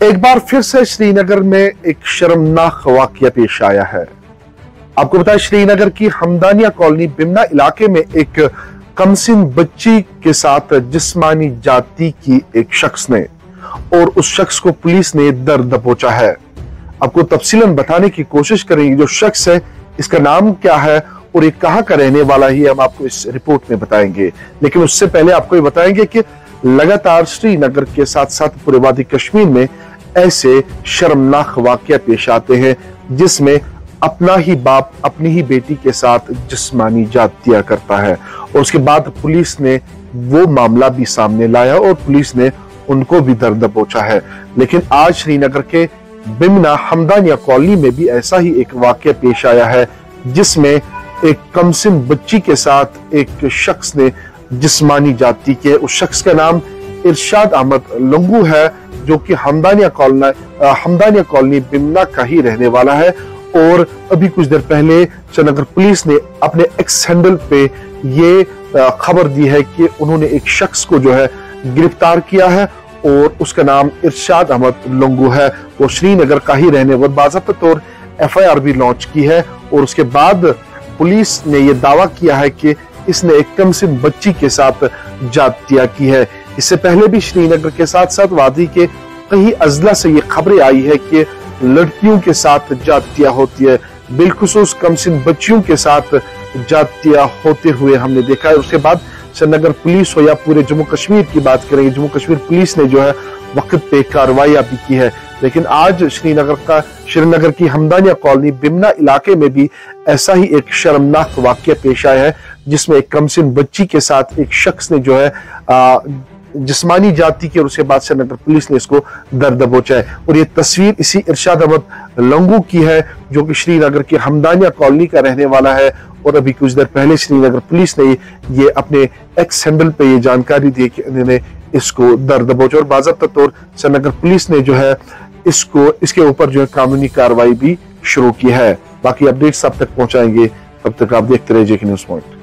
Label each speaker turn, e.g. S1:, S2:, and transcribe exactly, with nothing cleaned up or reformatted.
S1: एक बार फिर से श्रीनगर में एक शर्मनाक वाकया पेश आया है। आपको बताया, श्रीनगर की हमदानिया कॉलोनी बिमना इलाके में एक कमसिन बच्ची के साथ जिस्मानी जाति की एक शख्स ने और उस शख्स को पुलिस ने दर्द दबोचा है। आपको तफसीलन बताने की कोशिश करेंगे। जो शख्स है, इसका नाम क्या है और ये कहाँ का रहने वाला ही हम आपको इस रिपोर्ट में बताएंगे। लेकिन उससे पहले आपको ये बताएंगे कि लगातार श्रीनगर के साथ साथ पूरे वादी कश्मीर में ऐसे शर्मनाक वाकया पेश आते हैं जिसमें अपना ही बाप अपनी ही बेटी के साथ जिस्मानी जातिया करता है, और उसके बाद पुलिस ने वो मामला भी सामने लाया और पुलिस ने उनको भी दर्द दबोचा है। लेकिन आज श्रीनगर के बिमना हमदानिया कॉलोनी में भी ऐसा ही एक वाकया पेश आया है जिसमें एक कमसिन बच्ची के साथ एक शख्स ने जिस्मानी जाति के, उस शख्स का नाम इरशाद अहमद लंगू है, जो कि हमदानिया कॉलोनी हमदानिया कॉलोनी बिमना का ही रहने वाला है। और अभी कुछ देर पहले श्रीनगर पुलिस ने अपने एक्स हैंडल पे ये खबर दी है कि उन्होंने एक शख्स को जो है गिरफ्तार किया है और उसका नाम इरशाद अहमद लंगू है। वो श्रीनगर का ही रहने वाला, बाज़ाब्ता तौर एफ आई आर भी लॉन्च की है और उसके बाद पुलिस ने यह दावा किया है कि इसने एक कमसिन बच्ची के साथ जातिया की है। इससे पहले भी श्रीनगर के साथ साथ वादी के कई अजला से ये खबरें आई है कि लड़कियों के साथ जातिया होती है, बिलखुसूस कमसिन बच्चियों के साथ जातिया होते हुए हमने देखा है। उसके बाद श्रीनगर पुलिस हो या पूरे जम्मू कश्मीर की बात करेंगे, जम्मू कश्मीर पुलिस ने जो है वक्त पे कार्रवाई भी की है। लेकिन आज श्रीनगर का श्रीनगर की हमदानिया कॉलोनी बिमना इलाके में भी ऐसा ही एक शर्मनाक वाकया पेश आया है जिसमें एक कमसिन बच्ची के साथ एक शख्स ने जो है आ, जिस्मानी जाति की, और उसके बाद श्रीनगर पुलिस ने इसको दर्द दबोचा है। और ये तस्वीर इसी इरशाद अहमद लंगू की है जो कि श्रीनगर की हमदानिया कॉलोनी का रहने वाला है। और अभी कुछ देर पहले श्रीनगर पुलिस ने ये अपने एक्स हैंडल पे ये जानकारी दी कि उन्होंने इसको दर्द दबोचा, और बाज़ाब्ता तौर श्रीनगर पुलिस ने जो है इसको इसके ऊपर जो है कानूनी कार्रवाई भी शुरू की है। बाकी अपडेट्स अब तक पहुंचाएंगे, तब तक आप देखते रहिए जेके न्यूज़ पॉइंट।